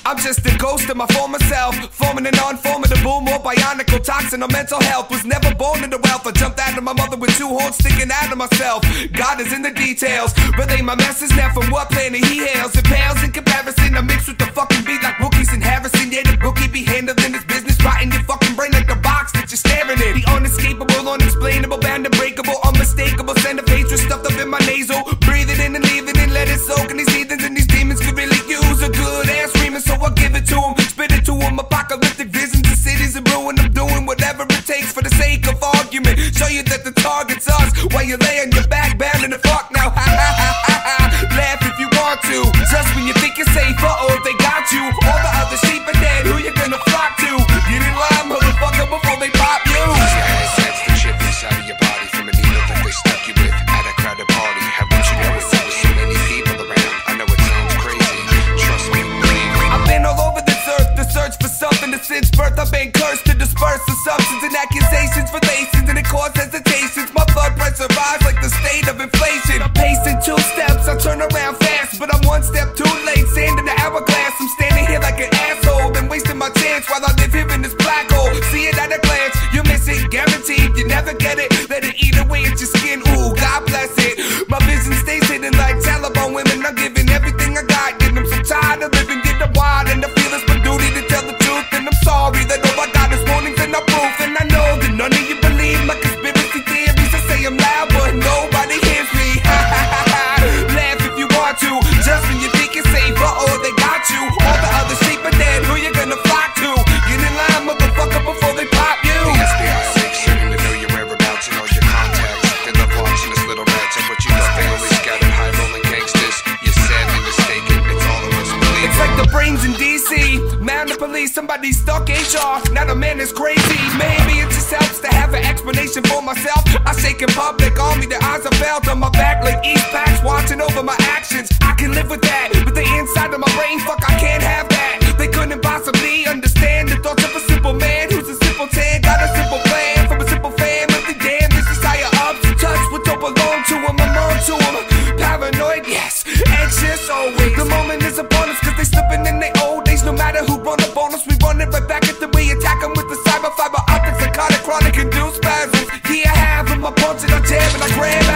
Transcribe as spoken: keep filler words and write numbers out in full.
I'm just a ghost of my former self, forming an unformidable, more bionical toxin on mental health. Was never born into wealth. I jumped out of my mother with two horns sticking out of myself. God is in the details. Relay my message now from what planet he hails. It pales in comparison. I mix with the fucking beat like Wookiees and Harrison. Yeah, the rookie be handling his business, rotting your fucking brain like the box that you're staring at. The unescapable, unexplainable, bound unbreakable, unmistakable, send of hatred stuffed up in my nasal. Breathe it in and leave it in, let it soak. And these heathens and these demons could really use a good ass screaming, so I give it to them, spit it to them. Apocalyptic visions of cities and ruin. I'm doing whatever it takes for the sake of argument. Show you that the target's us while you lay on your back, bound in the fuck now. Ha ha ha ha ha. Laugh if you want to. Just when you think you're safe, uh oh, they got you. All the other sheep are dead. Who you gonna flock to? Get in line, motherfucker, before they pop you. That's the chip inside of your body from a needle that they stuck you with at a crowded party. How would you know it? There was so many people around. I know it sounds crazy. Trust me, believe me. I've been all over this earth to search for something that since birth I've been cursed to disperse assumptions and accusations, relations, and it causes hesitations. My blood pressure rise like the state of inflation. I'm pacing two steps, I turn around fast, but I'm one step too late. Sand in the hourglass, I'm standing here like an asshole, been wasting my chance while I live here in this black hole. See it at a glance, you miss it, guaranteed. You never get it, let it eat away at your skin. Ooh, God bless it. My vision stays hidden like Taliban women. I'm giving everything I got, getting them so tired of living, get the wide, and I feel it's my duty to tell the truth. And I'm sorry that all I got is warnings and no proof. And I know that none of you believe my conspiracy theories. I say I'm loud, but nobody hears me. Ha ha ha ha. Laugh if you want to. Just when you think you're safe, uh oh, they got you. All the other sheep are dead. Who you gonna flock to? Get in line, motherfucker, before they pop you. The S B I makes certain to know your whereabouts and all your contacts. They love watching this little rat take what you got. They only scattered high rolling gangsters. You're sadly mistaken. It's all of us believe. It's like the brains in D C. Man, the police, somebody stuck H R. Now the man is crazy. Maybe it just helps to have an explanation for myself. I shake in public, on me, the eyes are felt on my back like East Packs watching over my actions. I can live with that, but the inside of my brain, fuck, I can't have that. They couldn't possibly understand the thoughts of a simple man who's a simple tan. Got a simple plan from a simple family. Damn, this is higher ups. Touch what don't belong to him, I'm on to him. Paranoid, yes, anxious always. The moment is upon us, cause they slipping in their old days. No matter who run up on us, we run it right back at them. We attack them with the cyber fiber optics, psychotic, chronic, induced spasms. Yeah, I have them, I punch it, I jab and I grab